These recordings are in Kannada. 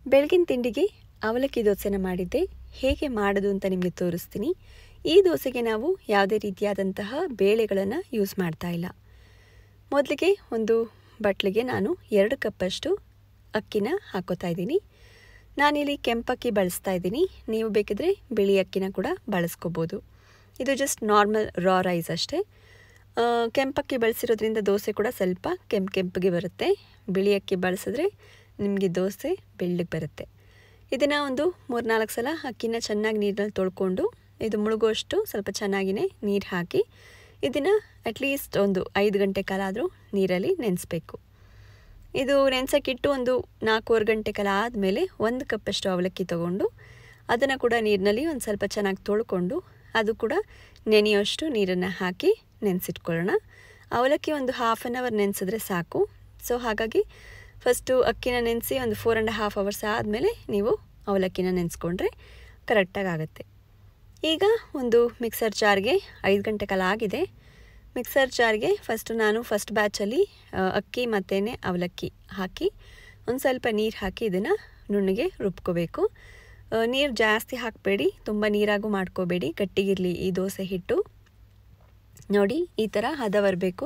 ಬೆಳಗಿನ ತಿಂಡಿಗೆ ಅವಲಕ್ಕಿ ದೋಸೆನ ಮಾಡಿದ್ದೆ. ಹೇಗೆ ಮಾಡೋದು ಅಂತ ನಿಮಗೆ ತೋರಿಸ್ತೀನಿ. ಈ ದೋಸೆಗೆ ನಾವು ಯಾವುದೇ ರೀತಿಯಾದಂತಹ ಬೇಳೆಗಳನ್ನು ಯೂಸ್ ಮಾಡ್ತಾ ಇಲ್ಲ. ಮೊದಲಿಗೆ ಒಂದು ಬಟ್ಲಿಗೆ ನಾನು 2 ಕಪ್ಪಷ್ಟು ಅಕ್ಕಿನ ಹಾಕೋತಾ ಇದ್ದೀನಿ. ನಾನಿಲ್ಲಿ ಕೆಂಪಕ್ಕಿ ಬಳಸ್ತಾ ಇದ್ದೀನಿ. ನೀವು ಬೇಕಿದ್ರೆ ಬಿಳಿ ಅಕ್ಕಿನ ಕೂಡ ಬಳಸ್ಕೋಬೋದು. ಇದು ಜಸ್ಟ್ ನಾರ್ಮಲ್ ರಾ ರೈಸ್ ಅಷ್ಟೇ. ಕೆಂಪಕ್ಕಿ ಬಳಸಿರೋದ್ರಿಂದ ದೋಸೆ ಕೂಡ ಸ್ವಲ್ಪ ಕೆಂಪಿಗೆ ಬರುತ್ತೆ. ಬಿಳಿ ಅಕ್ಕಿ ಬಳಸಿದ್ರೆ ನಿಮಗೆ ದೋಸೆ ಬೆಳ್ಳಗೆ ಬರುತ್ತೆ. ಇದನ್ನು ಒಂದು 3-4 ಸಲ ಅಕ್ಕಿನ ಚೆನ್ನಾಗಿ ನೀರಿನಲ್ಲಿ ತೊಳ್ಕೊಂಡು ಇದು ಮುಳುಗುವಷ್ಟು ಸ್ವಲ್ಪ ಚೆನ್ನಾಗಿಯೇ ನೀರು ಹಾಕಿ ಇದನ್ನು ಅಟ್ಲೀಸ್ಟ್ ಒಂದು 5 ಗಂಟೆ ಕಾಲ ಆದರೂ ನೀರಲ್ಲಿ ನೆನೆಸಬೇಕು. ಇದು ನೆನೆಸೋಕ್ಕಿಟ್ಟು ಒಂದು 4-4 ಗಂಟೆ ಕಾಲ ಆದಮೇಲೆ 1 ಕಪ್ಪಷ್ಟು ಅವಲಕ್ಕಿ ತೊಗೊಂಡು ಅದನ್ನು ಕೂಡ ನೀರಿನಲ್ಲಿ ಒಂದು ಸ್ವಲ್ಪ ಚೆನ್ನಾಗಿ ತೊಳ್ಕೊಂಡು ಅದು ಕೂಡ ನೆನೆಯೋಷ್ಟು ನೀರನ್ನು ಹಾಕಿ ನೆನೆಸಿಟ್ಕೊಳ್ಳೋಣ. ಅವಲಕ್ಕಿ ಒಂದು 1/2 ಅವರ್ ನೆನೆಸಿದ್ರೆ ಸಾಕು. ಸೊ ಹಾಗಾಗಿ ಫಸ್ಟು ಅಕ್ಕಿನ ನೆನೆಸಿ ಒಂದು 4.5 ಅವರ್ಸ್ ಆದಮೇಲೆ ನೀವು ಅವಲಕ್ಕಿನ ನೆನೆಸ್ಕೊಂಡ್ರೆ ಕರೆಕ್ಟಾಗಿ ಆಗುತ್ತೆ. ಈಗ ಒಂದು ಮಿಕ್ಸರ್ ಜಾರ್ಗೆ 5 ಗಂಟೆ ಕಾಲ ಆಗಿದೆ. ಮಿಕ್ಸರ್ ಜಾರ್ಗೆ ಫಸ್ಟ್ ಬ್ಯಾಚಲ್ಲಿ ಅಕ್ಕಿ ಮತ್ತು ಅವಲಕ್ಕಿ ಹಾಕಿ ಒಂದು ಸ್ವಲ್ಪ ನೀರು ಹಾಕಿ ಇದನ್ನು ನುಣ್ಣಗೆ ರುಬ್ಕೋಬೇಕು. ನೀರು ಜಾಸ್ತಿ ಹಾಕಬೇಡಿ, ತುಂಬ ನೀರಾಗೂ ಮಾಡ್ಕೋಬೇಡಿ, ಗಟ್ಟಿಗಿರಲಿ ಈ ದೋಸೆ ಹಿಟ್ಟು. ನೋಡಿ ಈ ಥರ ಹದ ಬರಬೇಕು.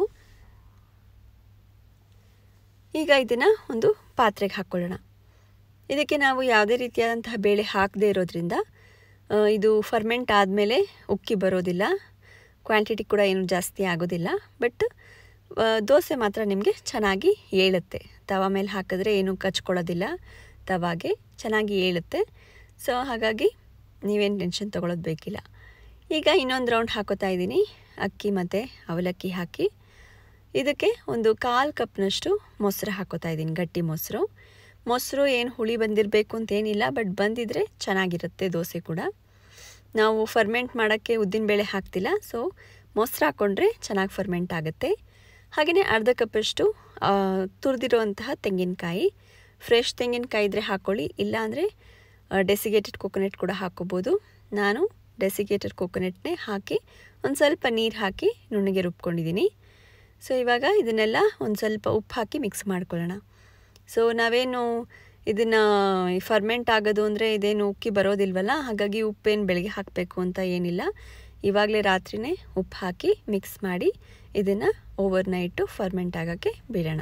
ಈಗ ಇದನ್ನು ಒಂದು ಪಾತ್ರೆಗೆ ಹಾಕ್ಕೊಳ್ಳೋಣ. ಇದಕ್ಕೆ ನಾವು ಯಾವುದೇ ರೀತಿಯಾದಂತಹ ಬೇಳೆ ಹಾಕದೇ ಇರೋದ್ರಿಂದ ಇದು ಫರ್ಮೆಂಟ್ ಆದಮೇಲೆ ಉಕ್ಕಿ ಬರೋದಿಲ್ಲ, ಕ್ವಾಂಟಿಟಿ ಕೂಡ ಏನು ಜಾಸ್ತಿ ಆಗೋದಿಲ್ಲ. ಬಟ್ ದೋಸೆ ಮಾತ್ರ ನಿಮಗೆ ಚೆನ್ನಾಗಿ ಏಳುತ್ತೆ. ತವ ಮೇಲೆ ಹಾಕಿದ್ರೆ ಏನು ಕಚ್ಕೊಳ್ಳೋದಿಲ್ಲ, ತವಾಗೆ ಚೆನ್ನಾಗಿ ಏಳುತ್ತೆ. ಸೊ ಹಾಗಾಗಿ ನೀವೇನು ಟೆನ್ಷನ್ ತೊಗೊಳೋದು ಬೇಕಿಲ್ಲ. ಈಗ ಇನ್ನೊಂದು ರೌಂಡ್ ಹಾಕೋತಾ ಇದ್ದೀನಿ. ಅಕ್ಕಿ ಮತ್ತು ಅವಲಕ್ಕಿ ಹಾಕಿ ಇದಕ್ಕೆ ಒಂದು 1/4 ಕಪ್ನಷ್ಟು ಮೊಸರು ಹಾಕೋತಾ ಇದ್ದೀನಿ, ಗಟ್ಟಿ ಮೊಸರು ಏನು ಹುಳಿ ಬಂದಿರಬೇಕು ಅಂತೇನಿಲ್ಲ, ಬಟ್ ಬಂದಿದ್ದರೆ ಚೆನ್ನಾಗಿರುತ್ತೆ ದೋಸೆ ಕೂಡ. ನಾವು ಫರ್ಮೆಂಟ್ ಮಾಡೋಕ್ಕೆ ಉದ್ದಿನಬೇಳೆ ಹಾಕ್ತಿಲ್ಲ, ಸೊ ಮೊಸರು ಹಾಕ್ಕೊಂಡ್ರೆ ಚೆನ್ನಾಗಿ ಫರ್ಮೆಂಟ್ ಆಗುತ್ತೆ. ಹಾಗೆಯೇ 1/2 ಕಪ್ಪಷ್ಟು ತುರಿದಿರುವಂತಹ ತೆಂಗಿನಕಾಯಿ, ಫ್ರೆಶ್ ತೆಂಗಿನಕಾಯಿ ಇದ್ದರೆ ಹಾಕ್ಕೊಳ್ಳಿ, ಇಲ್ಲಾಂದರೆ ಡೆಸಿಗೇಟೆಡ್ ಕೊಕೊನೆಟ್ ಕೂಡ ಹಾಕ್ಕೋಬೋದು. ನಾನು ಡೆಸಿಗೇಟೆಡ್ ಕೊಕೊನೆಟ್ನೇ ಹಾಕಿ ಒಂದು ಸ್ವಲ್ಪ ನೀರು ಹಾಕಿ ನುಣ್ಣಗೆ ರುಬ್ಕೊಂಡಿದ್ದೀನಿ. ಸೊ ಇವಾಗ ಇದನ್ನೆಲ್ಲ ಒಂದು ಸ್ವಲ್ಪ ಉಪ್ಪು ಹಾಕಿ ಮಿಕ್ಸ್ ಮಾಡ್ಕೊಳ್ಳೋಣ. ಸೊ ನಾವೇನು ಇದನ್ನು ಫರ್ಮೆಂಟ್ ಆಗೋದು ಅಂದರೆ ಇದೇನು ಉಕ್ಕಿ ಬರೋದಿಲ್ವಲ್ಲ, ಹಾಗಾಗಿ ಉಪ್ಪೇನು ಬೆಳಗ್ಗೆ ಹಾಕಬೇಕು ಅಂತ ಏನಿಲ್ಲ. ಇವಾಗಲೇ ರಾತ್ರಿಯೇ ಉಪ್ಪು ಹಾಕಿ ಮಿಕ್ಸ್ ಮಾಡಿ ಇದನ್ನು ಓವರ್ನೈಟು ಫರ್ಮೆಂಟ್ ಆಗೋಕ್ಕೆ ಬಿಡೋಣ.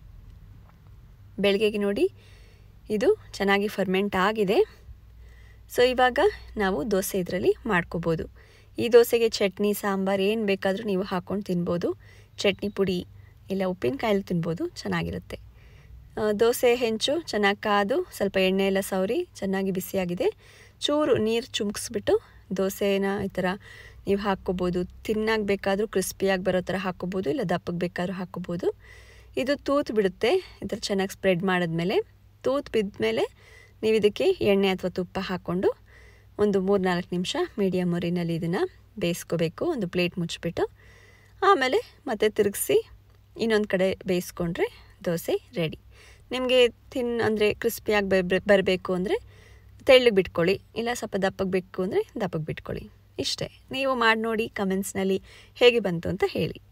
ಬೆಳಗ್ಗೆಗೆ ನೋಡಿ ಇದು ಚೆನ್ನಾಗಿ ಫರ್ಮೆಂಟ್ ಆಗಿದೆ. ಸೊ ಇವಾಗ ನಾವು ದೋಸೆ ಇದರಲ್ಲಿ ಮಾಡ್ಕೋಬೋದು. ಈ ದೋಸೆಗೆ ಚಟ್ನಿ ಸಾಂಬಾರು ಏನು ಬೇಕಾದರೂ ನೀವು ಹಾಕ್ಕೊಂಡು ತಿನ್ಬೋದು. ಚಟ್ನಿ ಪುಡಿ ಇಲ್ಲ ಉಪ್ಪಿನಕಾಯಲ್ಲಿ ತಿನ್ಬೋದು, ಚೆನ್ನಾಗಿರುತ್ತೆ. ದೋಸೆ ಹೆಂಚು ಚೆನ್ನಾಗಿ ಕಾದು ಸ್ವಲ್ಪ ಎಣ್ಣೆ ಎಲ್ಲ ಸವರಿ ಚೆನ್ನಾಗಿ ಬಿಸಿಯಾಗಿದೆ. ಚೂರು ನೀರು ಚುಮ್ಕಿಸ್ಬಿಟ್ಟು ದೋಸೆನ ಈ ಥರ ನೀವು ಹಾಕ್ಕೋಬೋದು. ತಿನ್ನಾಗಿ ಬೇಕಾದರೂ ಕ್ರಿಸ್ಪಿಯಾಗಿ ಬರೋ ಥರ ಹಾಕ್ಕೋಬೋದು, ಇಲ್ಲ ದಪ್ಪಗೆ ಬೇಕಾದ್ರೂ ಹಾಕ್ಕೋಬೋದು. ಇದು ತೂತು ಬಿಡುತ್ತೆ ಈ ಥರ ಚೆನ್ನಾಗಿ ಸ್ಪ್ರೆಡ್ ಮಾಡಿದ್ಮೇಲೆ. ತೂತು ಬಿದ್ಮೇಲೆ ನೀವು ಇದಕ್ಕೆ ಎಣ್ಣೆ ಅಥವಾ ತುಪ್ಪ ಹಾಕ್ಕೊಂಡು ಒಂದು 3-4 ನಿಮಿಷ ಮೀಡಿಯಮ್ ಉರಿನಲ್ಲಿ ಇದನ್ನು ಬೇಯಿಸ್ಕೋಬೇಕು, ಒಂದು ಪ್ಲೇಟ್ ಮುಚ್ಚಿಬಿಟ್ಟು. ಆಮೇಲೆ ಮತ್ತೆ ತಿರುಗಿಸಿ ಇನ್ನೊಂದು ಕಡೆ ಬೇಯಿಸ್ಕೊಂಡ್ರೆ ದೋಸೆ ರೆಡಿ. ನಿಮಗೆ ಅಂದರೆ ಕ್ರಿಸ್ಪಿಯಾಗಿ ಬರಬೇಕು ಅಂದರೆ ತೆಳ್ಳಗೆ ಬಿಟ್ಕೊಳ್ಳಿ, ಇಲ್ಲ ಸ್ವಲ್ಪ ದಪ್ಪಗೆ ಬೇಕು ಅಂದರೆ ದಪ್ಪಗೆ ಬಿಟ್ಕೊಳ್ಳಿ. ಇಷ್ಟೇ. ನೀವು ಮಾಡಿ ನೋಡಿ, ಕಮೆಂಟ್ಸ್ನಲ್ಲಿ ಹೇಗೆ ಬಂತು ಅಂತ ಹೇಳಿ.